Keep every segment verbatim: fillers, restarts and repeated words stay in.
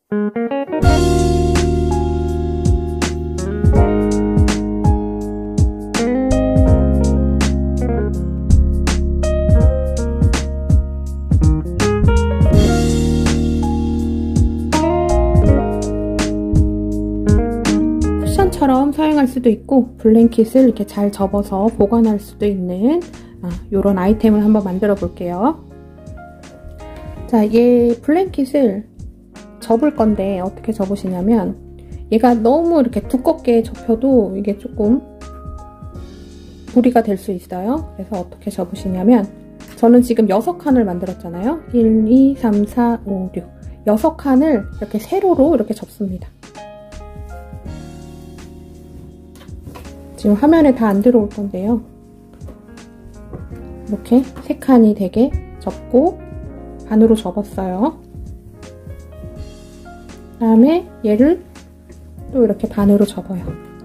쿠션처럼 사용할 수도 있고 블랭킷을 이렇게 잘 접어서 보관할 수도 있는 아, 이런 아이템을 한번 만들어 볼게요. 자, 얘 블랭킷을 접을 건데 어떻게 접으시냐면, 얘가 너무 이렇게 두껍게 접혀도 이게 조금 무리가 될 수 있어요. 그래서 어떻게 접으시냐면, 저는 지금 여섯 칸을 만들었잖아요. 일, 이, 삼, 사, 오, 육 여섯 칸을 이렇게 세로로 이렇게 접습니다. 지금 화면에 다 안 들어올 건데요. 이렇게 세 칸이 되게 접고 반으로 접었어요. 그 다음에 얘를 또 이렇게 반으로 접어요.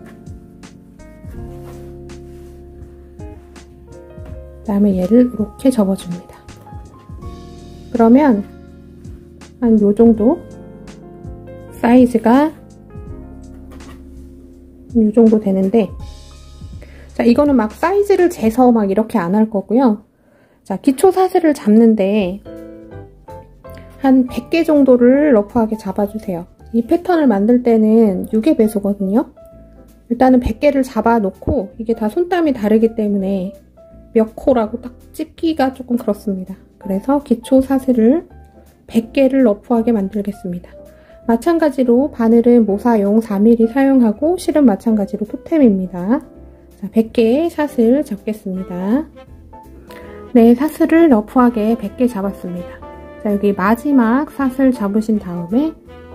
그 다음에 얘를 이렇게 접어줍니다. 그러면 한 요 정도 사이즈가 요 정도 되는데, 자, 이거는 막 사이즈를 재서 막 이렇게 안 할 거고요. 자, 기초 사슬을 잡는데 한 백 개 정도를 러프하게 잡아주세요. 이 패턴을 만들 때는 육 의 배수거든요. 일단은 백 개를 잡아 놓고, 이게 다 손땀이 다르기 때문에 몇 코라고 딱 찝기가 조금 그렇습니다. 그래서 기초 사슬을 백 개를 러프하게 만들겠습니다. 마찬가지로 바늘은 모사용 사 밀리미터 사용하고, 실은 마찬가지로 토템입니다. 자, 백 개의 사슬 잡겠습니다. 네, 사슬을 러프하게 백 개 잡았습니다. 자, 여기 마지막 사슬 잡으신 다음에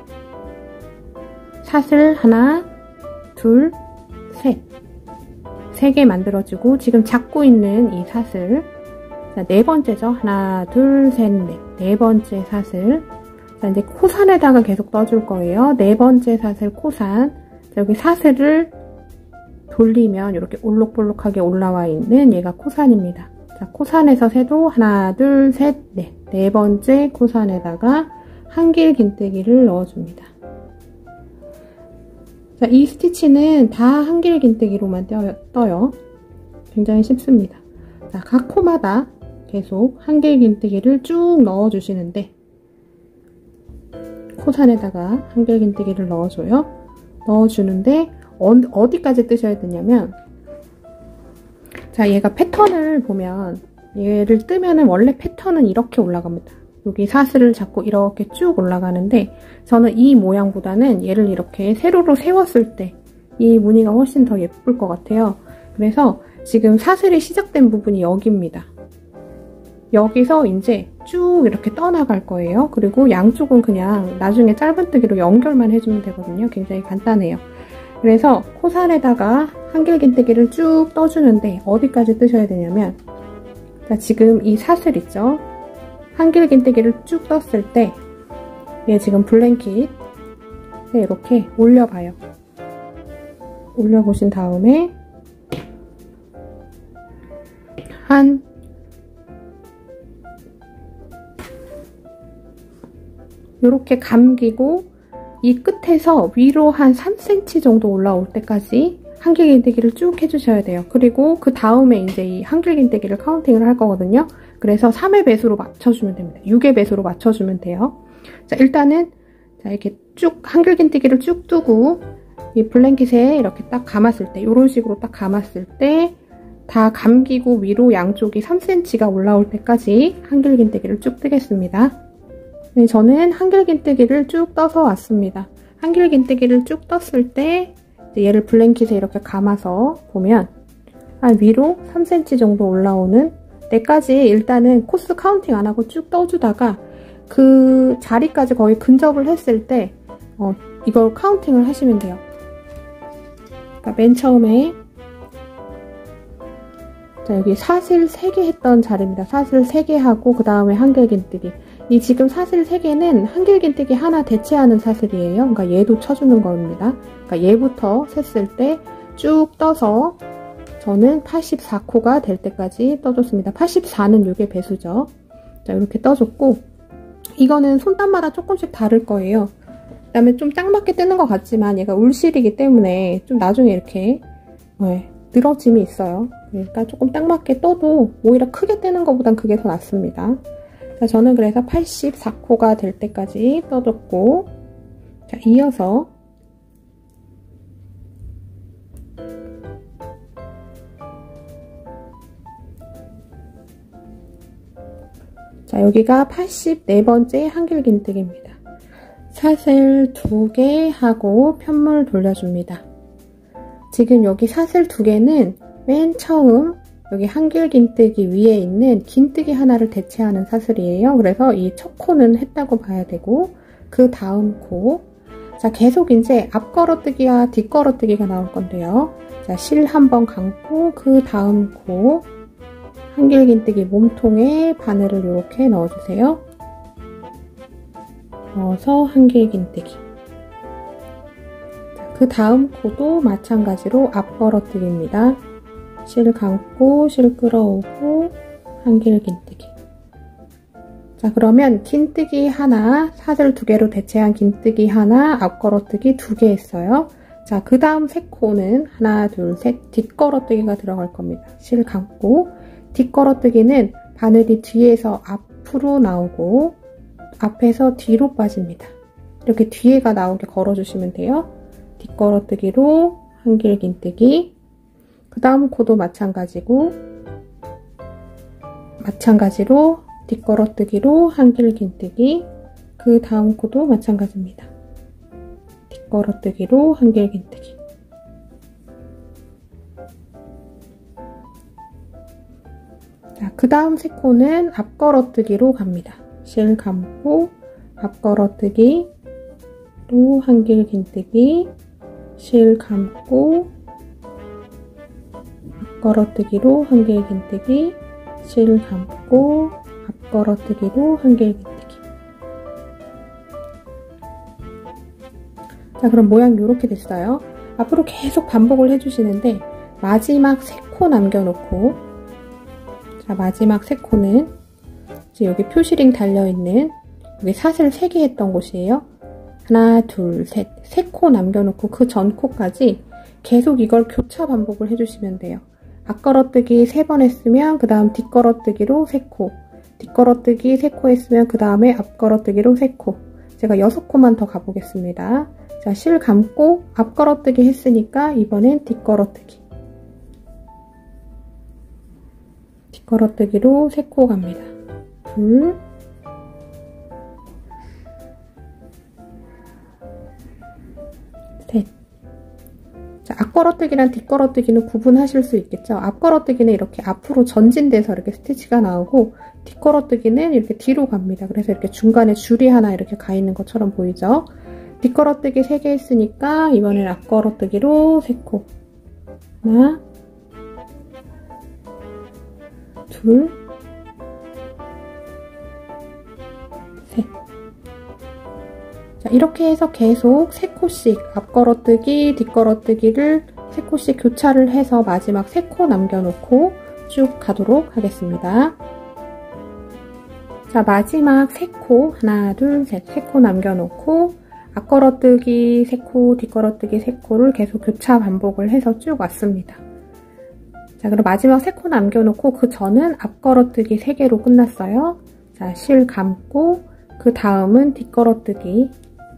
사슬 하나, 둘, 셋, 세 개 만들어주고, 지금 잡고 있는 이 사슬, 자, 네 번째죠. 하나, 둘, 셋, 넷. 네 번째 사슬. 자, 이제 코산에다가 계속 떠줄 거예요. 네 번째 사슬 코산. 자, 여기 사슬을 돌리면 이렇게 올록볼록하게 올라와 있는 얘가 코산입니다. 자, 코산에서 세도 하나, 둘, 셋, 넷. 네 번째 코산에다가 한길 긴뜨기를 넣어줍니다. 자, 이 스티치는 다 한길 긴뜨기로만 떠요. 굉장히 쉽습니다. 자, 각 코마다 계속 한길 긴뜨기를 쭉 넣어주시는데, 코산에다가 한길 긴뜨기를 넣어줘요. 넣어주는데 어, 어디까지 뜨셔야 되냐면, 자, 얘가 패턴을 보면, 얘를 뜨면은 원래 패턴은 이렇게 올라갑니다. 여기 사슬을 잡고 이렇게 쭉 올라가는데, 저는 이 모양보다는 얘를 이렇게 세로로 세웠을 때 이 무늬가 훨씬 더 예쁠 것 같아요. 그래서 지금 사슬이 시작된 부분이 여기입니다. 여기서 이제 쭉 이렇게 떠나갈 거예요. 그리고 양쪽은 그냥 나중에 짧은뜨기로 연결만 해주면 되거든요. 굉장히 간단해요. 그래서 코산에다가 한길긴뜨기를 쭉 떠주는데 어디까지 뜨셔야 되냐면, 자, 지금 이 사슬 있죠? 한길긴뜨기를 쭉 떴을 때 얘 지금 블랭킷에 이렇게 올려봐요. 올려보신 다음에 한 이렇게 감기고, 이 끝에서 위로 한 삼 센티미터 정도 올라올 때까지 한길긴뜨기를 쭉 해주셔야 돼요. 그리고 그 다음에 이제 이 한길긴뜨기를 카운팅을 할 거거든요. 그래서 삼의 배수로 맞춰주면 됩니다. 육의 배수로 맞춰주면 돼요. 자, 일단은 자, 이렇게 쭉 한길긴뜨기를 쭉 뜨고, 이 블랭킷에 이렇게 딱 감았을 때, 이런 식으로 딱 감았을 때 다 감기고 위로 양쪽이 삼 센티미터가 올라올 때까지 한길긴뜨기를 쭉 뜨겠습니다. 네, 저는 한길긴뜨기를 쭉 떠서 왔습니다. 한길긴뜨기를 쭉 떴을 때 얘를 블랭킷에 이렇게 감아서 보면 한 위로 삼 센티미터 정도 올라오는 때까지 일단은 코스 카운팅 안 하고 쭉 떠주다가 그 자리까지 거의 근접을 했을 때 어, 이걸 카운팅을 하시면 돼요. 그러니까 맨 처음에, 자, 여기 사슬 세 개 했던 자리입니다. 사슬 세 개 하고 그 다음에 한길긴뜨기. 이 지금 사슬 세 개는 한길긴뜨기 하나 대체하는 사슬이에요. 그러니까 얘도 쳐주는 겁니다. 그러니까 얘부터 셌을 때 쭉 떠서 저는 팔십사 코가 될 때까지 떠줬습니다. 팔십사는 육의 배수죠. 자, 이렇게 떠줬고, 이거는 손땀마다 조금씩 다를 거예요. 그 다음에 좀 딱 맞게 뜨는 것 같지만 얘가 울실이기 때문에 좀 나중에 이렇게 네, 늘어짐이 있어요. 그러니까 조금 딱 맞게 떠도 오히려 크게 뜨는 것보단 그게 더 낫습니다. 자, 저는 그래서 팔십사 코가 될 때까지 떠줬고, 자, 이어서 자, 여기가 팔십사 번째 한길긴뜨기입니다. 사슬 두 개 하고 편물 돌려줍니다. 지금 여기 사슬 두 개는 맨 처음 여기 한길긴뜨기 위에 있는 긴뜨기 하나를 대체하는 사슬이에요. 그래서 이 첫 코는 했다고 봐야 되고, 그 다음 코. 자, 계속 이제 앞걸어뜨기와 뒷걸어뜨기가 나올 건데요. 자, 실 한번 감고 그 다음 코 한길긴뜨기 몸통에 바늘을 이렇게 넣어주세요. 넣어서 한길긴뜨기. 그 다음 코도 마찬가지로 앞걸어뜨기입니다. 실 감고 실 끌어오고 한길긴뜨기. 자, 그러면 긴뜨기 하나, 사슬 두 개로 대체한 긴뜨기 하나, 앞걸어뜨기 두 개 했어요. 자, 그 다음 세 코는 하나, 둘, 셋 뒷걸어뜨기가 들어갈 겁니다. 실 감고 뒷걸어뜨기는 바늘이 뒤에서 앞으로 나오고 앞에서 뒤로 빠집니다. 이렇게 뒤에가 나오게 걸어주시면 돼요. 뒷걸어뜨기로 한길긴뜨기. 그 다음 코도 마찬가지고 마찬가지로 뒷걸어뜨기로 한길긴뜨기. 그 다음 코도 마찬가지입니다. 뒷걸어뜨기로 한길긴뜨기. 자, 그 다음 세 코는 앞걸어뜨기로 갑니다. 실 감고 앞걸어뜨기로 한길긴뜨기, 실 감고 앞걸어뜨기로 한길긴뜨기, 실 감고 앞걸어뜨기로 한길긴뜨기. 자, 그럼 모양이 이렇게 됐어요. 앞으로 계속 반복을 해주시는데 마지막 세 코 남겨놓고, 자, 마지막 세 코는 여기 표시링 달려있는 여기 사슬 세 개 했던 곳이에요. 하나, 둘, 셋. 세 코 남겨놓고 그 전 코까지 계속 이걸 교차 반복을 해주시면 돼요. 앞걸어뜨기 세 번 했으면 그 다음 뒷걸어뜨기로 세 코, 뒷걸어뜨기 세 코 했으면 그 다음에 앞걸어뜨기로 세 코. 제가 여섯 코만 더 가보겠습니다. 자, 실 감고 앞걸어뜨기 했으니까 이번엔 뒷걸어뜨기. 뒷걸어뜨기로 세 코 갑니다. 둘, 셋. 자, 앞걸어뜨기랑 뒷걸어뜨기는 구분하실 수 있겠죠? 앞걸어뜨기는 이렇게 앞으로 전진돼서 이렇게 스티치가 나오고, 뒷걸어뜨기는 이렇게 뒤로 갑니다. 그래서 이렇게 중간에 줄이 하나 이렇게 가 있는 것처럼 보이죠? 뒷걸어뜨기 세 개 했으니까 이번엔 앞걸어뜨기로 세 코. 하나, 둘, 셋. 자, 이렇게 해서 계속 세 코씩 앞걸어뜨기, 뒷걸어뜨기를 세 코씩 교차를 해서 마지막 세 코 남겨놓고 쭉 가도록 하겠습니다. 자, 마지막 세 코, 하나, 둘, 셋, 세 코 남겨놓고 앞걸어뜨기 세 코, 뒷걸어뜨기 세 코를 계속 교차 반복을 해서 쭉 왔습니다. 자, 그럼 마지막 세 코 남겨놓고 그 전은 앞걸어뜨기 세 개로 끝났어요. 자, 실 감고 그 다음은 뒷걸어뜨기.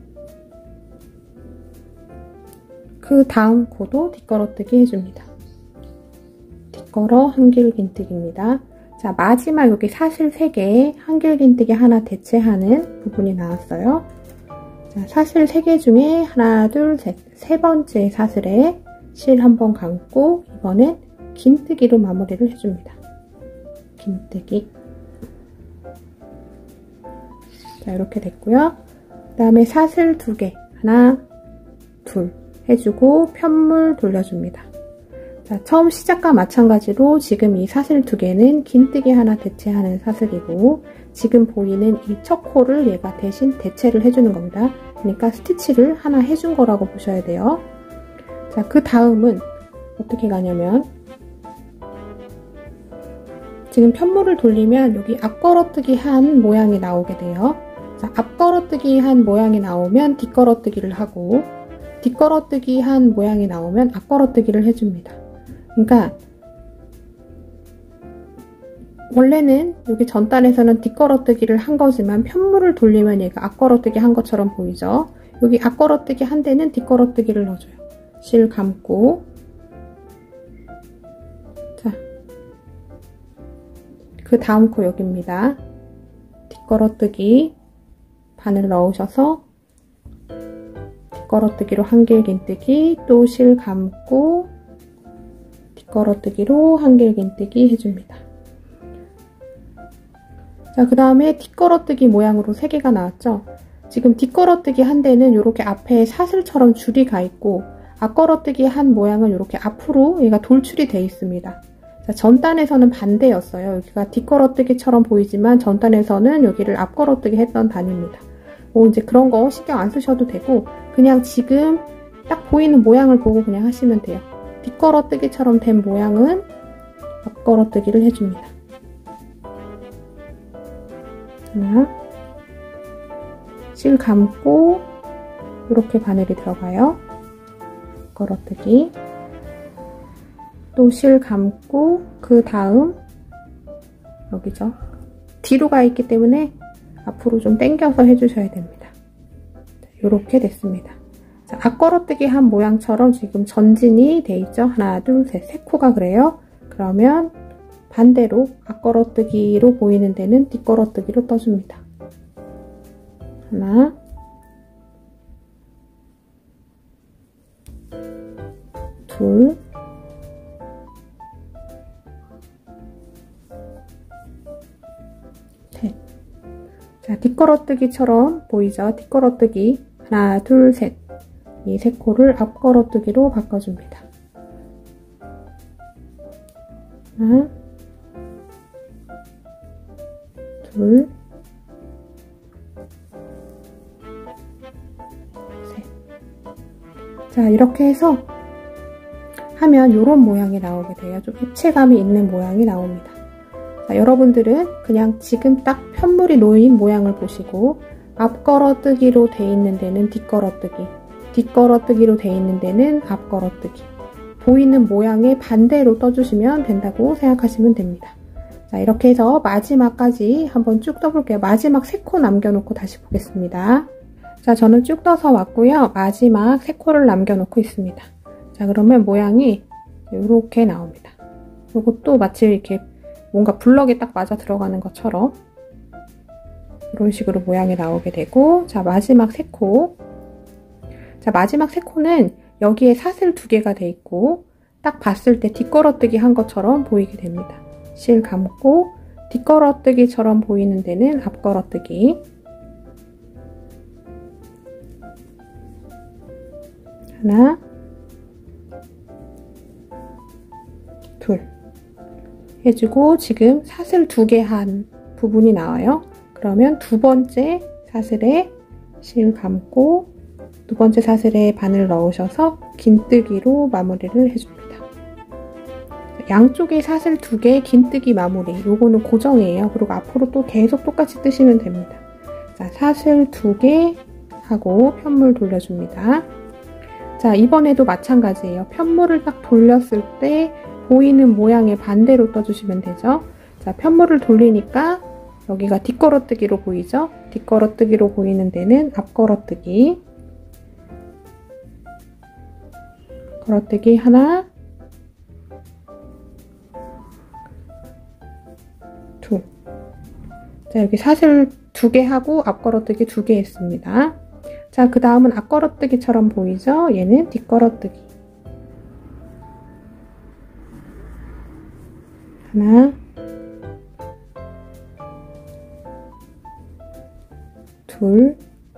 그 다음 코도 뒷걸어뜨기 해줍니다. 뒷걸어 한길긴뜨기입니다. 자, 마지막 여기 사슬 세 개에 한길긴뜨기 하나 대체하는 부분이 나왔어요. 자, 사슬 세 개 중에 하나, 둘, 셋, 세 번째 사슬에 실 한번 감고 이번엔 긴뜨기로 마무리를 해줍니다. 긴뜨기. 자, 이렇게 됐고요. 그 다음에 사슬 두 개, 하나, 둘 해주고 편물 돌려줍니다. 자, 처음 시작과 마찬가지로 지금 이 사슬 두 개는 긴뜨기 하나 대체하는 사슬이고, 지금 보이는 이 첫 코를 얘가 대신 대체를 해주는 겁니다. 그러니까 스티치를 하나 해준 거라고 보셔야 돼요. 자, 그 다음은 어떻게 가냐면 지금 편물을 돌리면 여기 앞걸어뜨기 한 모양이 나오게 돼요. 자, 앞걸어뜨기 한 모양이 나오면 뒷걸어뜨기를 하고 뒷걸어뜨기 한 모양이 나오면 앞걸어뜨기를 해줍니다. 그러니까 원래는 여기 전단에서는 뒷걸어뜨기를 한 거지만 편물을 돌리면 얘가 앞걸어뜨기 한 것처럼 보이죠? 여기 앞걸어뜨기 한 데는 뒷걸어뜨기를 넣어줘요. 실 감고 자, 그 다음 코 여기입니다. 뒷걸어뜨기 바늘 넣으셔서 뒷걸어뜨기로 한길긴뜨기 또 실 감고 뒷걸어뜨기로 한길긴뜨기 해줍니다. 자, 그 다음에 뒷걸어뜨기 모양으로 세 개가 나왔죠? 지금 뒷걸어뜨기 한 데는 이렇게 앞에 사슬처럼 줄이 가 있고 앞걸어뜨기 한 모양은 이렇게 앞으로 얘가 돌출이 되어 있습니다. 자, 전단에서는 반대였어요. 여기가 뒷걸어뜨기처럼 보이지만 전단에서는 여기를 앞걸어뜨기 했던 단입니다. 뭐 이제 그런 거 신경 안 쓰셔도 되고 그냥 지금 딱 보이는 모양을 보고 그냥 하시면 돼요. 뒷걸어뜨기처럼 된 모양은 앞걸어뜨기를 해줍니다. 하나, 실 감고 이렇게 바늘이 들어가요. 걸어뜨기 또 실 감고 그 다음 여기죠. 뒤로 가 있기 때문에 앞으로 좀 당겨서 해주셔야 됩니다. 이렇게 됐습니다. 자, 앞걸어뜨기 한 모양처럼 지금 전진이 돼 있죠. 하나, 둘, 셋, 세 코가 그래요. 그러면 반대로 앞걸어뜨기로 보이는 데는 뒷걸어뜨기로 떠줍니다. 하나, 둘, 셋. 자, 뒷걸어뜨기처럼 보이죠? 뒷걸어뜨기 하나, 둘, 셋. 이 세 코를 앞걸어뜨기로 바꿔줍니다. 하나, 둘, 셋. 자, 이렇게 해서 하면 이런 모양이 나오게 돼요. 좀 입체감이 있는 모양이 나옵니다. 자, 여러분들은 그냥 지금 딱 편물이 놓인 모양을 보시고 앞걸어뜨기로 돼 있는 데는 뒷걸어뜨기, 뒷걸어뜨기로 돼 있는 데는 앞걸어뜨기 보이는 모양의 반대로 떠주시면 된다고 생각하시면 됩니다. 자, 이렇게 해서 마지막까지 한번 쭉 떠볼게요. 마지막 세 코 남겨놓고 다시 보겠습니다. 자, 저는 쭉 떠서 왔고요. 마지막 세 코를 남겨놓고 있습니다. 자, 그러면 모양이 이렇게 나옵니다. 이것도 마치 이렇게 뭔가 블럭에 딱 맞아 들어가는 것처럼 이런 식으로 모양이 나오게 되고, 자, 마지막 세 코. 자, 마지막 세 코는 여기에 사슬 두 개가 돼 있고 딱 봤을 때 뒷걸어뜨기 한 것처럼 보이게 됩니다. 실 감고 뒷걸어뜨기처럼 보이는 데는 앞걸어뜨기 하나, 둘 해주고 지금 사슬 두 개 한 부분이 나와요. 그러면 두 번째 사슬에 실 감고 두 번째 사슬에 바늘 넣으셔서 긴뜨기로 마무리를 해줍니다. 양쪽에 사슬 두 개 긴뜨기 마무리, 요거는 고정이에요. 그리고 앞으로 또 계속 똑같이 뜨시면 됩니다. 자, 사슬 두 개 하고 편물 돌려줍니다. 자, 이번에도 마찬가지예요. 편물을 딱 돌렸을 때 보이는 모양의 반대로 떠주시면 되죠. 자, 편물을 돌리니까 여기가 뒷걸어뜨기로 보이죠? 뒷걸어뜨기로 보이는 데는 앞걸어뜨기 걸어뜨기 하나, 둘. 자, 여기 사슬 두 개 하고 앞걸어뜨기 두 개 했습니다. 자, 그 다음은 앞걸어뜨기처럼 보이죠? 얘는 뒷걸어뜨기 하나, 둘,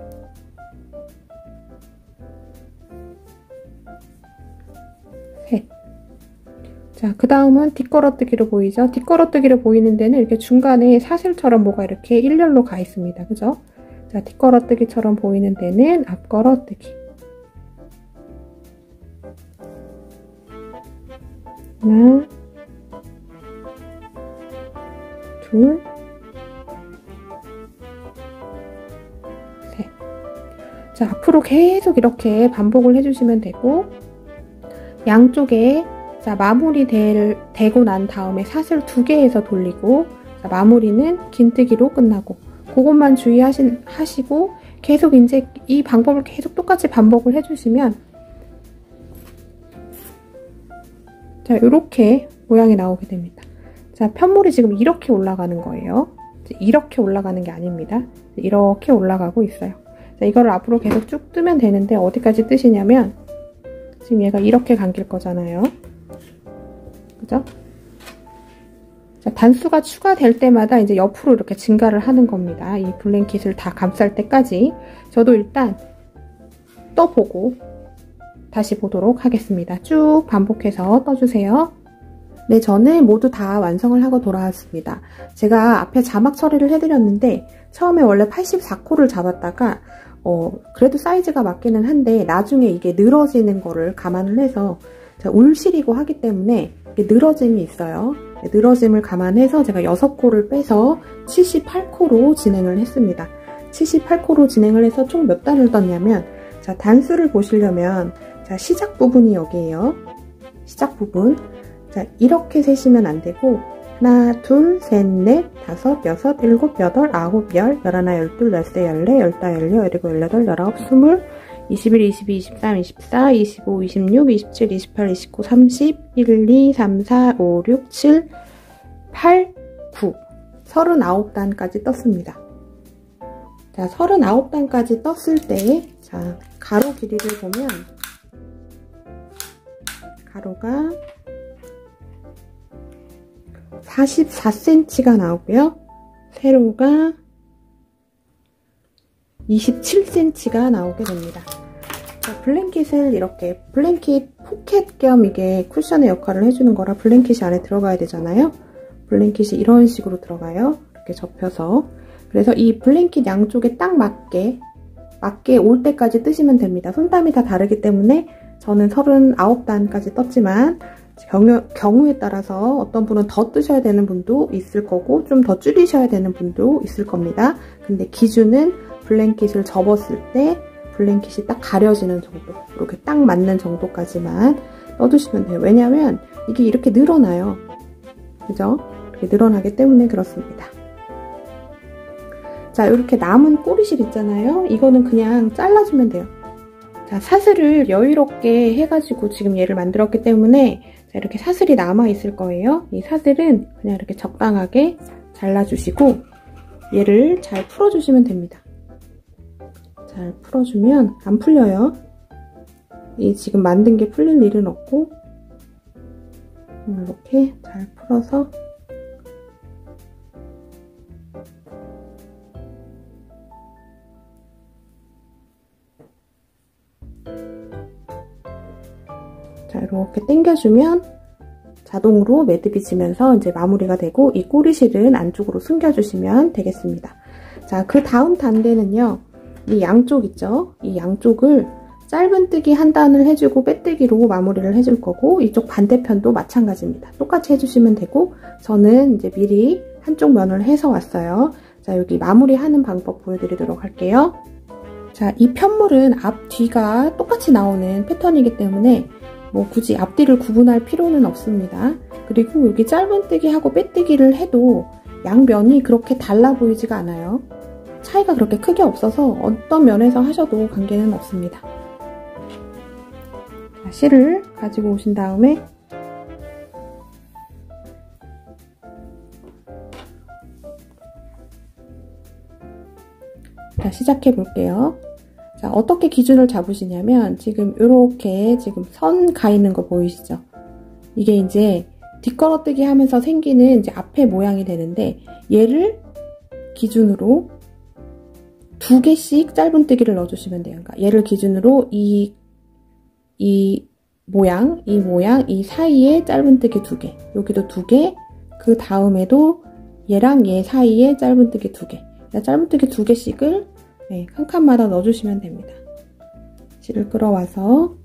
셋. 자, 그 다음은 뒷걸어뜨기로 보이죠? 뒷걸어뜨기로 보이는 데는 이렇게 중간에 사슬처럼 뭐가 이렇게 일렬로 가 있습니다. 그죠? 자, 뒷걸어뜨기처럼 보이는 데는 앞걸어뜨기 하나, 둘, 자, 앞으로 계속 이렇게 반복을 해주시면 되고, 양쪽에 자 마무리 될, 되고 난 다음에 사슬 두 개에서 돌리고, 자, 마무리는 긴뜨기로 끝나고, 그것만 주의하시고 계속 이제 이 방법을 계속 똑같이 반복을 해주시면 자 이렇게 모양이 나오게 됩니다. 자, 편물이 지금 이렇게 올라가는 거예요. 이렇게 올라가는 게 아닙니다. 이렇게 올라가고 있어요. 자, 이거를 앞으로 계속 쭉 뜨면 되는데 어디까지 뜨시냐면 지금 얘가 이렇게 감길 거잖아요. 그죠? 자, 단수가 추가될 때마다 이제 옆으로 이렇게 증가를 하는 겁니다. 이 블랭킷을 다 감쌀 때까지. 저도 일단 떠보고 다시 보도록 하겠습니다. 쭉 반복해서 떠주세요. 네, 저는 모두 다 완성을 하고 돌아왔습니다. 제가 앞에 자막 처리를 해드렸는데 처음에 원래 팔십사 코를 잡았다가 어, 그래도 사이즈가 맞기는 한데 나중에 이게 늘어지는 거를 감안을 해서 울실이고 하기 때문에 늘어짐이 있어요. 늘어짐을 감안해서 제가 여섯 코를 빼서 칠십팔 코로 진행을 했습니다. 칠십팔 코로 진행을 해서 총 몇 단을 떴냐면, 자, 단수를 보시려면, 자, 시작 부분이 여기에요. 시작 부분. 자, 이렇게 세시면 안 되고, 하나, 둘, 셋, 넷, 다섯, 여섯, 일곱, 여덟, 아홉, 열, 열하나, 열둘, 열세, 열네, 열다, 열여, 열일곱, 열여덟, 열아홉, 스물, 이십일, 이십이, 이십삼, 이십사, 이십오, 이십육, 이십칠, 이십팔, 이십구, 삼십, 일, 이, 삼, 사, 오, 육, 칠, 팔, 구, 서른아홉 단까지 떴습니다. 자, 서른아홉 단까지 떴을 때, 자, 가로 길이를 보면, 가로가 사십사 센티미터가 나오고요. 세로가 이십칠 센티미터가 나오게 됩니다. 자, 블랭킷을 이렇게, 블랭킷 포켓 겸 이게 쿠션의 역할을 해주는 거라 블랭킷이 안에 들어가야 되잖아요. 블랭킷이 이런 식으로 들어가요. 이렇게 접혀서. 그래서 이 블랭킷 양쪽에 딱 맞게, 맞게 올 때까지 뜨시면 됩니다. 손땀이 다 다르기 때문에 저는 서른아홉 단까지 떴지만, 경우, 경우에 따라서 어떤 분은 더 뜨셔야 되는 분도 있을 거고 좀 더 줄이셔야 되는 분도 있을 겁니다. 근데 기준은 블랭킷을 접었을 때 블랭킷이 딱 가려지는 정도, 이렇게 딱 맞는 정도까지만 떠두시면 돼요. 왜냐면 이게 이렇게 늘어나요. 그죠? 이렇게 늘어나기 때문에 그렇습니다. 자, 이렇게 남은 꼬리실 있잖아요. 이거는 그냥 잘라주면 돼요. 자, 사슬을 여유롭게 해가지고 지금 얘를 만들었기 때문에 자, 이렇게 사슬이 남아있을 거예요. 이 사슬은 그냥 이렇게 적당하게 잘라주시고 얘를 잘 풀어주시면 됩니다. 잘 풀어주면 안 풀려요. 이 지금 만든 게 풀릴 일은 없고 이렇게 잘 풀어서 자, 이렇게 당겨주면 자동으로 매듭이 지면서 이제 마무리가 되고 이 꼬리실은 안쪽으로 숨겨주시면 되겠습니다. 자, 그 다음 단계는요. 이 양쪽 있죠? 이 양쪽을 짧은뜨기 한 단을 해주고 빼뜨기로 마무리를 해줄 거고 이쪽 반대편도 마찬가지입니다. 똑같이 해주시면 되고 저는 이제 미리 한쪽 면을 해서 왔어요. 자, 여기 마무리하는 방법 보여드리도록 할게요. 자, 이 편물은 앞, 뒤가 똑같이 나오는 패턴이기 때문에 뭐 굳이 앞뒤를 구분할 필요는 없습니다. 그리고 여기 짧은뜨기 하고 빼뜨기를 해도 양면이 그렇게 달라 보이지가 않아요. 차이가 그렇게 크게 없어서 어떤 면에서 하셔도 관계는 없습니다. 자, 실을 가지고 오신 다음에 자, 시작해 볼게요. 자, 어떻게 기준을 잡으시냐면 지금 이렇게 지금 선 가 있는 거 보이시죠? 이게 이제 뒷걸어뜨기 하면서 생기는 이제 앞에 모양이 되는데 얘를 기준으로 두 개씩 짧은뜨기를 넣어주시면 돼요. 그러니까 얘를 기준으로 이, 이 모양, 이 모양, 이 사이에 짧은뜨기 두 개, 여기도 두 개, 그 다음에도 얘랑 얘 사이에 짧은뜨기 두 개, 짧은뜨기 두 개씩을 네, 한 칸마다 넣어주시면 됩니다. 실을 끌어와서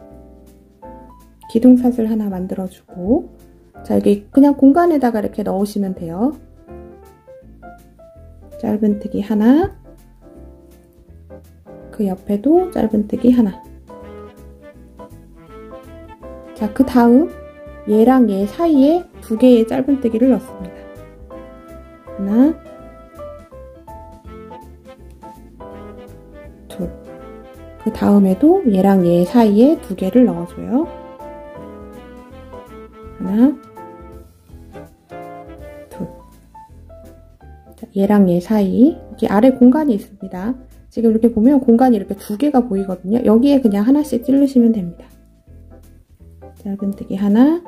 기둥사슬 하나 만들어주고 자, 여기 그냥 공간에다가 이렇게 넣으시면 돼요. 짧은뜨기 하나, 그 그 옆에도 짧은뜨기 하나. 자, 그 다음 얘랑 얘 사이에 두 개의 짧은뜨기를 넣습니다. 하나, 둘. 그 다음에도 얘랑 얘 사이에 두 개를 넣어줘요. 하나, 둘. 자, 얘랑 얘 사이 이렇게 아래 공간이 있습니다. 지금 이렇게 보면 공간이 이렇게 두 개가 보이거든요. 여기에 그냥 하나씩 찌르시면 됩니다. 짧은뜨기 하나,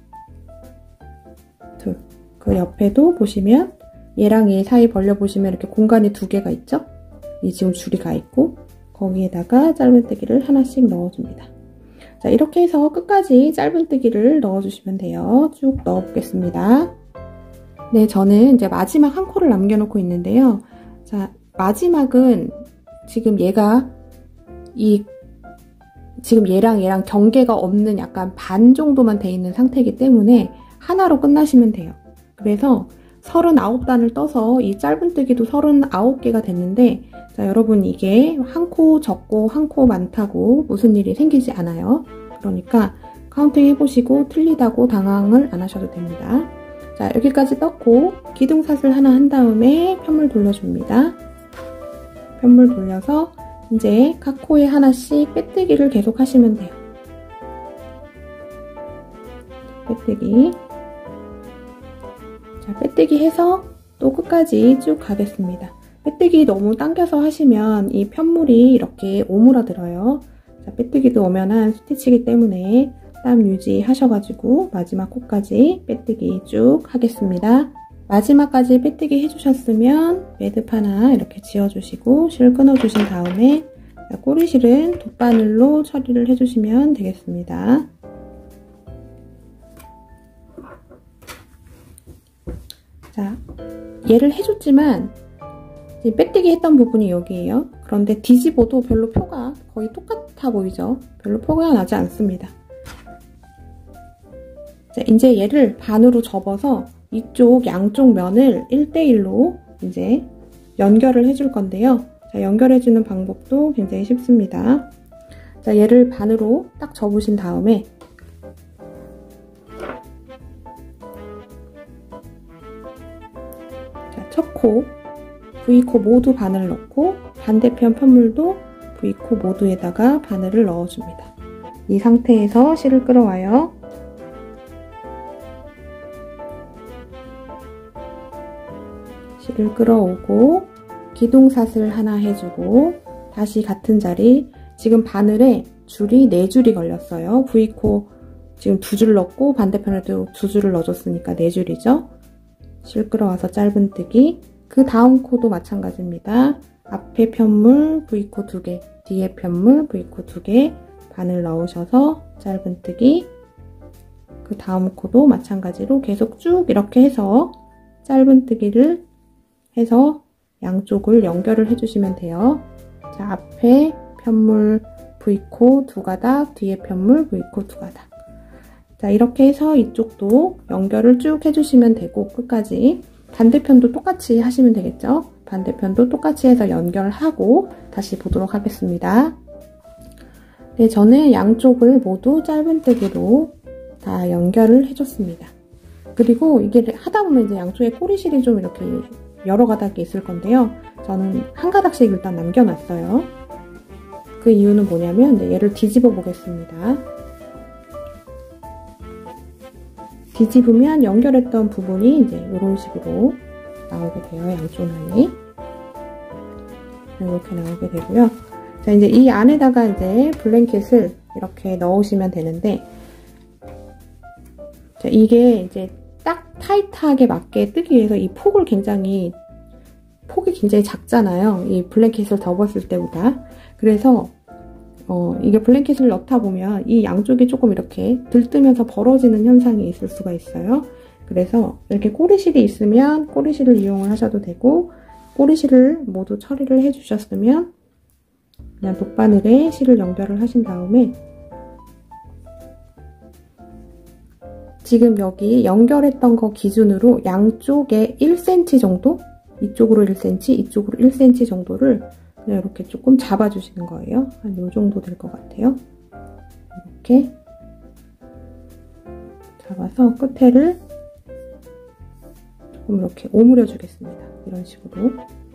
둘. 그 옆에도 보시면 얘랑 얘 사이 벌려보시면 이렇게 공간이 두 개가 있죠? 이 지금 줄이 가 있고 거기에다가 짧은뜨기를 하나씩 넣어줍니다. 자, 이렇게 해서 끝까지 짧은뜨기를 넣어주시면 돼요. 쭉 넣어보겠습니다. 네, 저는 이제 마지막 한 코를 남겨놓고 있는데요. 자, 마지막은 지금 얘가 이 지금 얘랑 얘랑 경계가 없는 약간 반 정도만 돼 있는 상태이기 때문에 하나로 끝나시면 돼요. 그래서 서른아홉 단을 떠서 이 짧은뜨기도 서른아홉 개가 됐는데, 자, 여러분 이게 한 코 적고 한 코 많다고 무슨 일이 생기지 않아요. 그러니까 카운팅 해보시고 틀리다고 당황을 안 하셔도 됩니다. 자, 여기까지 떴고 기둥사슬 하나 한 다음에 편물 돌려줍니다. 편물 돌려서 이제 각 코에 하나씩 빼뜨기를 계속 하시면 돼요. 빼뜨기. 자, 빼뜨기 해서 또 끝까지 쭉 가겠습니다. 빼뜨기 너무 당겨서 하시면 이 편물이 이렇게 오므라들어요. 자, 빼뜨기도 엄연한 스티치이기 때문에 땀 유지하셔가지고 마지막 코까지 빼뜨기 쭉 하겠습니다. 마지막까지 빼뜨기 해주셨으면 매듭 하나 이렇게 지어주시고 실 끊어주신 다음에 꼬리실은 돗바늘로 처리를 해주시면 되겠습니다. 자, 얘를 해줬지만 빼뜨기 했던 부분이 여기에요. 그런데 뒤집어도 별로 표가 거의 똑같아 보이죠? 별로 표가 나지 않습니다. 자, 이제 얘를 반으로 접어서 이쪽 양쪽 면을 일 대 일로 이제 연결을 해줄 건데요. 자, 연결해주는 방법도 굉장히 쉽습니다. 자, 얘를 반으로 딱 접으신 다음에 자, 첫 코, V코 모두 바늘 넣고 반대편 편물도 V코 모두에다가 바늘을 넣어줍니다. 이 상태에서 실을 끌어와요. 실을 끌어오고 기둥사슬 하나 해주고 다시 같은 자리. 지금 바늘에 줄이 네 줄이 걸렸어요. V코 지금 두 줄 넣고 반대편에도 두 줄을 넣어줬으니까 네 줄이죠. 실 끌어와서 짧은뜨기. 그 다음 코도 마찬가지입니다. 앞에 편물 V코 두 개, 뒤에 편물 V코 두 개 바늘 넣으셔서 짧은뜨기. 그 다음 코도 마찬가지로 계속 쭉 이렇게 해서 짧은뜨기를 해서 양쪽을 연결을 해주시면 돼요. 자, 앞에 편물 V코 두 가닥, 뒤에 편물 V코 두 가닥. 자, 이렇게 해서 이쪽도 연결을 쭉 해주시면 되고 끝까지 반대편도 똑같이 하시면 되겠죠? 반대편도 똑같이 해서 연결하고 다시 보도록 하겠습니다. 네, 저는 양쪽을 모두 짧은뜨기로 다 연결을 해줬습니다. 그리고 이게 하다 보면 이제 양쪽에 꼬리실이 좀 이렇게 여러 가닥이 있을 건데요. 저는 한 가닥씩 일단 남겨놨어요. 그 이유는 뭐냐면 이제 얘를 뒤집어 보겠습니다. 뒤집으면 연결했던 부분이 이제 이런 식으로 나오게 돼요. 양쪽 라인이 이렇게 나오게 되고요. 자, 이제 이 안에다가 이제 블랭켓을 이렇게 넣으시면 되는데, 자, 이게 이제 딱 타이트하게 맞게 뜨기 위해서 이 폭을 굉장히 폭이 굉장히 작잖아요. 이 블랭켓을 덮었을 때보다. 그래서 어, 이게 블랭켓을 넣다 보면 이 양쪽이 조금 이렇게 들뜨면서 벌어지는 현상이 있을 수가 있어요. 그래서 이렇게 꼬리실이 있으면 꼬리실을 이용을 하셔도 되고, 꼬리실을 모두 처리를 해주셨으면 그냥 돗바늘에 실을 연결을 하신 다음에 지금 여기 연결했던 거 기준으로 양쪽에 일 센티미터 정도? 이쪽으로 일 센티미터, 이쪽으로 일 센티미터 정도를 그냥 이렇게 조금 잡아주시는 거예요. 한 요 정도 될 것 같아요. 이렇게 잡아서 끝에를 조금 이렇게 오므려 주겠습니다. 이런 식으로.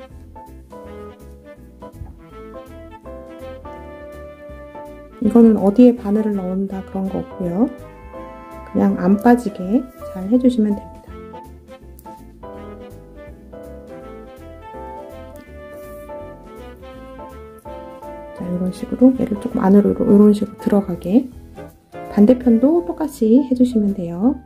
이거는 어디에 바늘을 넣는다 그런 거 없고요. 그냥 안 빠지게 잘 해주시면 됩니다. 자, 이런 식으로 얘를 조금 안으로 이런 식으로 들어가게. 반대편도 똑같이 해주시면 돼요.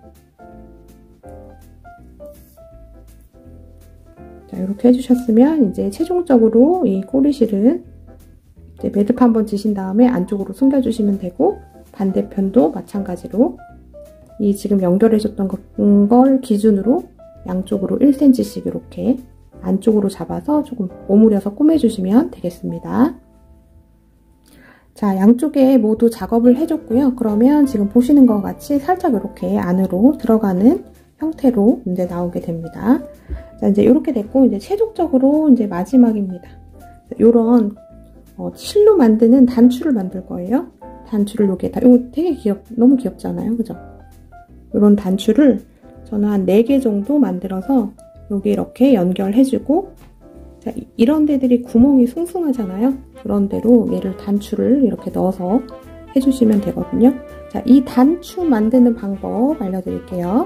자, 이렇게 해주셨으면 이제 최종적으로 이 꼬리실은 이제 매듭 한번 지신 다음에 안쪽으로 숨겨주시면 되고, 반대편도 마찬가지로 이 지금 연결해줬던 걸 기준으로 양쪽으로 일 센티미터씩 이렇게 안쪽으로 잡아서 조금 오므려서 꼬매주시면 되겠습니다. 자, 양쪽에 모두 작업을 해줬고요. 그러면 지금 보시는 것 같이 살짝 이렇게 안으로 들어가는 형태로 이제 나오게 됩니다. 자, 이제 이렇게 됐고, 이제 최종적으로 이제 마지막입니다. 요런 어, 실로 만드는 단추를 만들 거예요. 단추를 여기에다, 이거 되게 귀엽, 너무 귀엽잖아요. 그죠? 요런 단추를 저는 한 네 개 정도 만들어서 여기 이렇게 연결해주고, 자, 이런 데들이 구멍이 숭숭하잖아요. 그런 데로 얘를 단추를 이렇게 넣어서 해주시면 되거든요. 자, 이 단추 만드는 방법 알려드릴게요.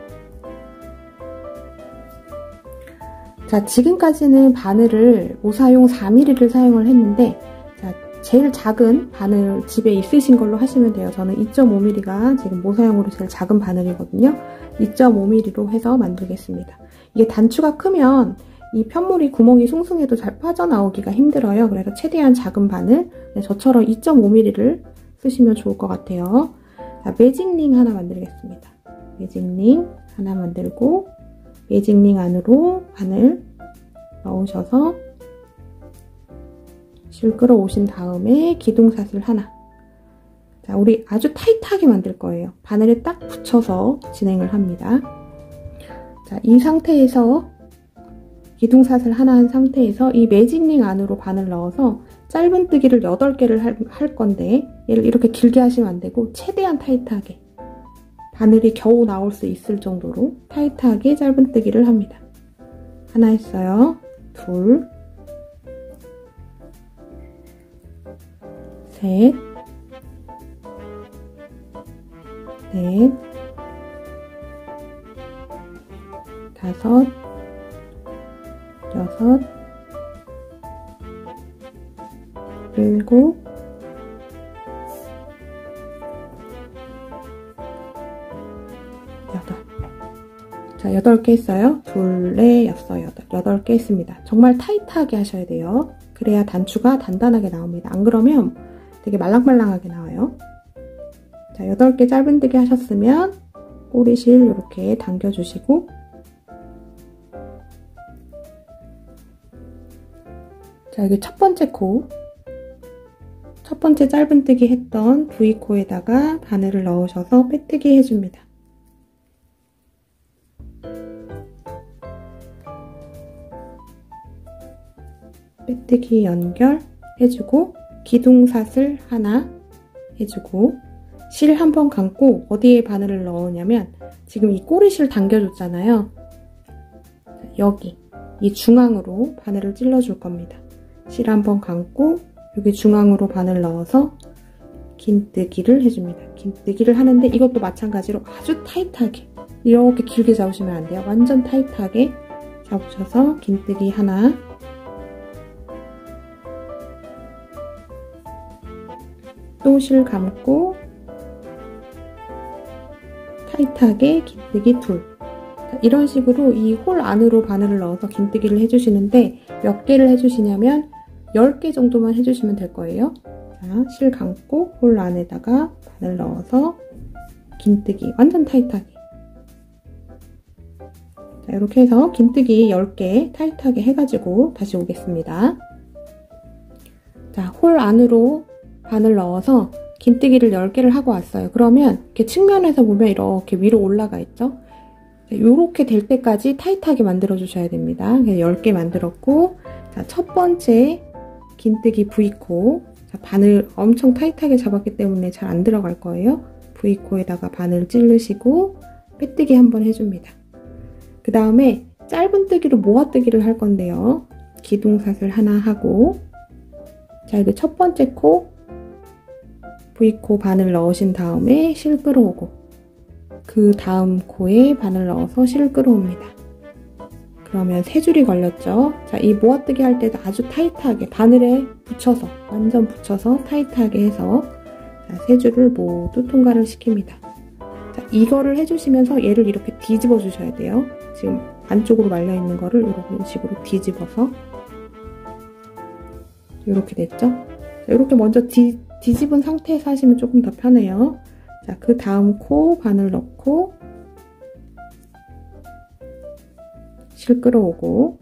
자, 지금까지는 바늘을 모사용 사 밀리미터를 사용을 했는데, 자, 제일 작은 바늘 집에 있으신 걸로 하시면 돼요. 저는 이 점 오 밀리미터가 지금 모사용으로 제일 작은 바늘이거든요. 이 점 오 밀리미터로 해서 만들겠습니다. 이게 단추가 크면 이 편물이 구멍이 숭숭해도 잘 빠져나오기가 힘들어요. 그래서 최대한 작은 바늘, 저처럼 이 점 오 밀리미터를 쓰시면 좋을 것 같아요. 자, 매직링 하나 만들겠습니다. 매직링 하나 만들고, 매직링 안으로 바늘 넣으셔서 실 끌어오신 다음에 기둥사슬 하나. 자, 우리 아주 타이트하게 만들 거예요. 바늘에 딱 붙여서 진행을 합니다. 자, 이 상태에서 기둥사슬 하나 한 상태에서 이 매직링 안으로 바늘 넣어서 짧은뜨기를 여덟 개를 할, 할 건데, 얘를 이렇게 길게 하시면 안 되고 최대한 타이트하게, 바늘이 겨우 나올 수 있을 정도로 타이트하게 짧은뜨기를 합니다. 하나 했어요. 둘, 셋, 넷, 다섯, 여섯, 일곱, 여덟. 자, 여덟 개 했어요. 둘, 넷, 여섯, 여덟. 여덟 개 했습니다. 정말 타이트하게 하셔야 돼요. 그래야 단추가 단단하게 나옵니다. 안 그러면 되게 말랑말랑하게 나와요. 자, 여덟 개 짧은뜨기 하셨으면 꼬리실 이렇게 당겨주시고, 자, 여기 첫 번째 코, 첫 번째 짧은뜨기 했던 V코에다가 바늘을 넣으셔서 빼뜨기 해줍니다. 빼뜨기 연결 해주고, 기둥사슬 하나 해주고, 실 한 번 감고 어디에 바늘을 넣으냐면, 지금 이 꼬리실 당겨줬잖아요. 여기, 이 중앙으로 바늘을 찔러줄 겁니다. 실 한 번 감고 여기 중앙으로 바늘 넣어서 긴뜨기를 해줍니다. 긴뜨기를 하는데 이것도 마찬가지로 아주 타이트하게, 이렇게 길게 잡으시면 안 돼요. 완전 타이트하게 잡으셔서 긴뜨기 하나, 또 실 감고 타이트하게 긴뜨기 둘. 이런 식으로 이 홀 안으로 바늘을 넣어서 긴뜨기를 해주시는데, 몇 개를 해주시냐면 열 개 정도만 해주시면 될 거예요. 자, 실 감고 홀 안에다가 바늘 넣어서 긴뜨기, 완전 타이트하게. 자, 이렇게 해서 긴뜨기 열 개 타이트하게 해가지고 다시 오겠습니다. 자, 홀 안으로 바늘 넣어서 긴뜨기를 열 개를 하고 왔어요. 그러면 이렇게 측면에서 보면 이렇게 위로 올라가 있죠? 이렇게 될 때까지 타이트하게 만들어 주셔야 됩니다. 열 개 만들었고, 자, 첫 번째 긴뜨기 브이코. 자, 바늘 엄청 타이트하게 잡았기 때문에 잘 안 들어갈 거예요. 브이코에다가 바늘 찌르시고 빼뜨기 한번 해줍니다. 그 다음에 짧은 뜨기로 모아뜨기를 할 건데요. 기둥사슬 하나 하고, 자, 이거 첫 번째 코 브이코 바늘 넣으신 다음에 실 끌어오고, 그 다음 코에 바늘 넣어서 실 끌어옵니다. 그러면 세 줄이 걸렸죠. 자, 이 모아뜨기 할 때도 아주 타이트하게 바늘에 붙여서, 완전 붙여서 타이트하게 해서 자, 세 줄을 모두 통과를 시킵니다. 자, 이거를 해주시면서 얘를 이렇게 뒤집어 주셔야 돼요. 지금 안쪽으로 말려 있는 거를 이런 식으로 뒤집어서 이렇게 됐죠? 자, 이렇게 먼저 뒤, 뒤집은 상태에서 하시면 조금 더 편해요. 자, 그 다음 코 바늘 넣고 실 끌어오고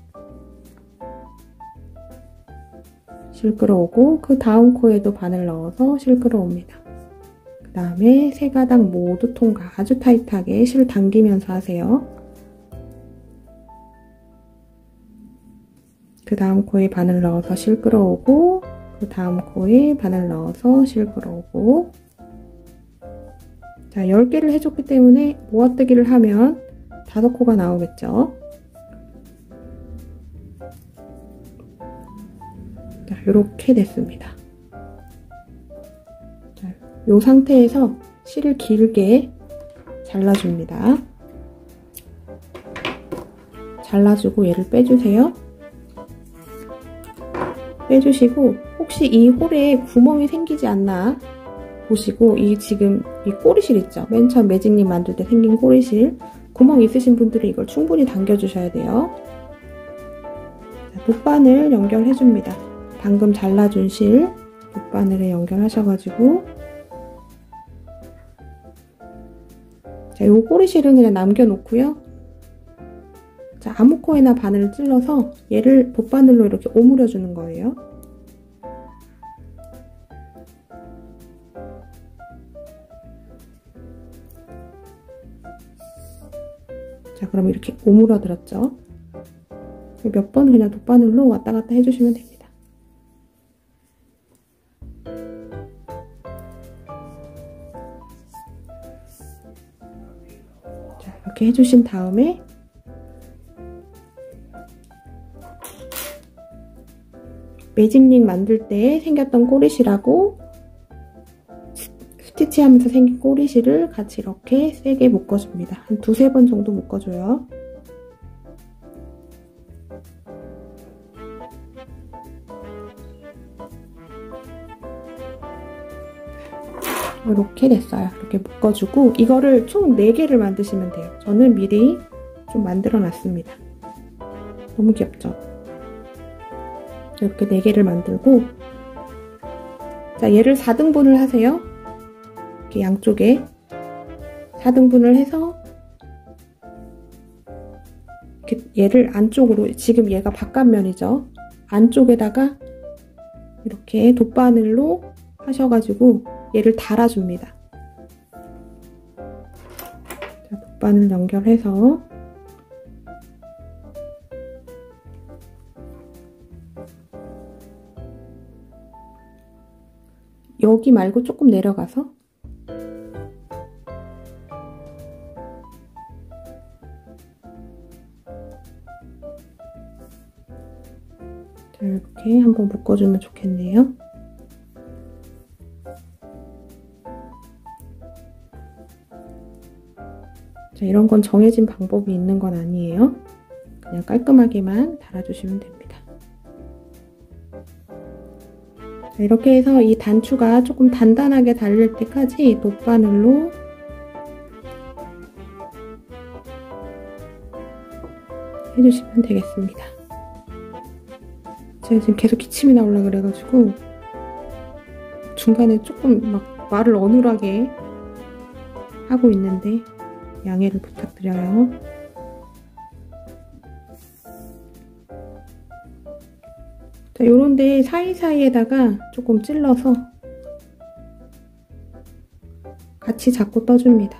실 끌어오고 그 다음 코에도 바늘 넣어서 실 끌어옵니다. 그 다음에 세 가닥 모두 통과. 아주 타이트하게 실 당기면서 하세요. 그 다음 코에 바늘 넣어서 실 끌어오고 그 다음 코에 바늘 넣어서 실 끌어오고. 자, 열 개를 해줬기 때문에 모아뜨기를 하면 다섯 코가 나오겠죠. 자, 이렇게 됐습니다. 자, 이 상태에서 실을 길게 잘라줍니다. 잘라주고 얘를 빼주세요. 빼주시고 혹시 이 홀에 구멍이 생기지 않나 보시고, 이 지금 이 꼬리실 있죠? 맨 처음 매직님 만들 때 생긴 꼬리실, 구멍 있으신 분들은 이걸 충분히 당겨주셔야 돼요. 자, 돗바늘 연결해줍니다. 방금 잘라준 실 돗바늘에 연결하셔가지고, 자, 이 꼬리실은 그냥 남겨놓고요. 자, 아무 코에나 바늘을 찔러서 얘를 돗바늘로 이렇게 오므려주는 거예요. 자, 그럼 이렇게 오므려들었죠? 몇 번 그냥 돗바늘로 왔다 갔다 해주시면 됩니다. 자, 이렇게 해주신 다음에 매직링 만들 때 생겼던 꼬리실하고 스티치하면서 생긴 꼬리실을 같이 이렇게 세게 묶어줍니다. 한 두세 번 정도 묶어줘요. 이렇게 됐어요. 이렇게 묶어주고 이거를 총 네 개를 만드시면 돼요. 저는 미리 좀 만들어 놨습니다. 너무 귀엽죠? 이렇게 네 개를 만들고, 자, 얘를 사 등분을 하세요. 이렇게 양쪽에 사 등분을 해서 이렇게 얘를 안쪽으로, 지금 얘가 바깥면이죠. 안쪽에다가 이렇게 돗바늘로 하셔가지고 얘를 달아줍니다. 자, 돗바늘 연결해서 여기 말고 조금 내려가서 자, 이렇게 한번 묶어주면 좋겠네요. 자, 이런 건 정해진 방법이 있는 건 아니에요. 그냥 깔끔하게만 달아주시면 됩니다. 자, 이렇게 해서 이 단추가 조금 단단하게 달릴 때까지 돗바늘로 해주시면 되겠습니다. 제가 지금 계속 기침이 나오려고 그래가지고 중간에 조금 막 말을 어눌하게 하고 있는데 양해를 부탁드려요. 자, 요런데 사이사이에다가 조금 찔러서 같이 잡고 떠줍니다.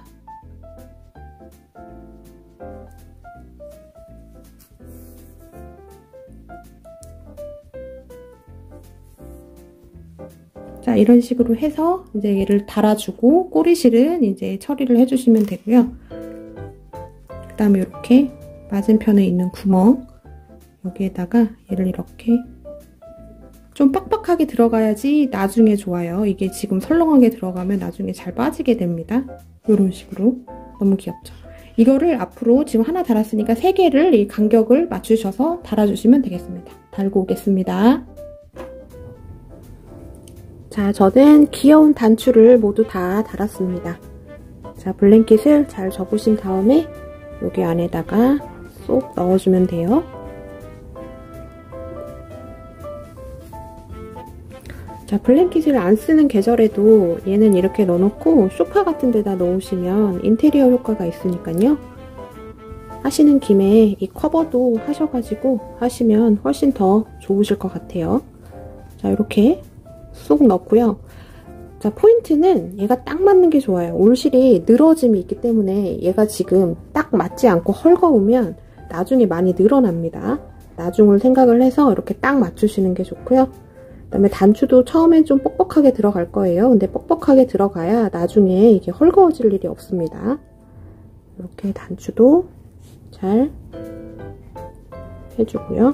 자, 이런 식으로 해서 이제 얘를 달아주고 꼬리실은 이제 처리를 해주시면 되고요. 그 다음에 이렇게 맞은편에 있는 구멍 여기에다가 얘를 이렇게 좀 빡빡하게 들어가야지 나중에 좋아요. 이게 지금 설렁하게 들어가면 나중에 잘 빠지게 됩니다. 이런 식으로. 너무 귀엽죠? 이거를 앞으로 지금 하나 달았으니까 세 개를 이 간격을 맞추셔서 달아주시면 되겠습니다. 달고 오겠습니다. 자, 저는 귀여운 단추를 모두 다 달았습니다. 자, 블랭킷을 잘 접으신 다음에 여기 안에다가 쏙 넣어주면 돼요. 자, 블랭킷을 안 쓰는 계절에도 얘는 이렇게 넣어놓고 소파 같은 데다 넣으시면 인테리어 효과가 있으니까요. 하시는 김에 이 커버도 하셔가지고 하시면 훨씬 더 좋으실 것 같아요. 자, 이렇게 쏙 넣고요. 자, 포인트는 얘가 딱 맞는 게 좋아요. 올실이 늘어짐이 있기 때문에 얘가 지금 딱 맞지 않고 헐거우면 나중에 많이 늘어납니다. 나중을 생각을 해서 이렇게 딱 맞추시는 게 좋고요. 그 다음에 단추도 처음엔 좀 뻑뻑하게 들어갈 거예요. 근데 뻑뻑하게 들어가야 나중에 이게 헐거워질 일이 없습니다. 이렇게 단추도 잘 해주고요.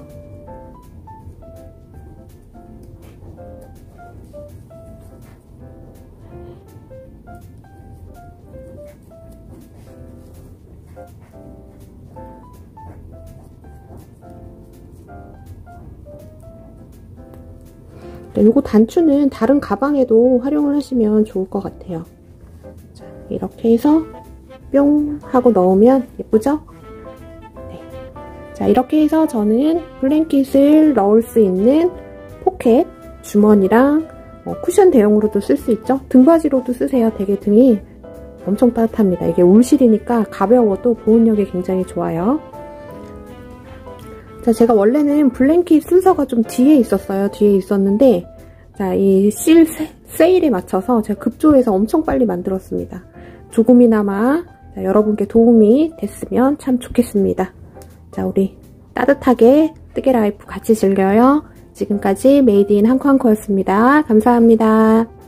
요거 단추는 다른 가방에도 활용을 하시면 좋을 것 같아요. 자, 이렇게 해서 뿅 하고 넣으면 예쁘죠? 네. 자, 이렇게 해서 저는 블랭킷을 넣을 수 있는 포켓, 주머니랑 어, 쿠션 대용으로도 쓸 수 있죠? 등받이로도 쓰세요. 되게 등이 엄청 따뜻합니다. 이게 울실이니까 가벼워도 보온력이 굉장히 좋아요. 자, 제가 원래는 블랭킷 순서가 좀 뒤에 있었어요. 뒤에 있었는데 자, 이 실 세일에 맞춰서 제가 급조해서 엄청 빨리 만들었습니다. 조금이나마 자, 여러분께 도움이 됐으면 참 좋겠습니다. 자, 우리 따뜻하게 뜨개 라이프 같이 즐겨요. 지금까지 메이드 인 한코한코였습니다. 감사합니다.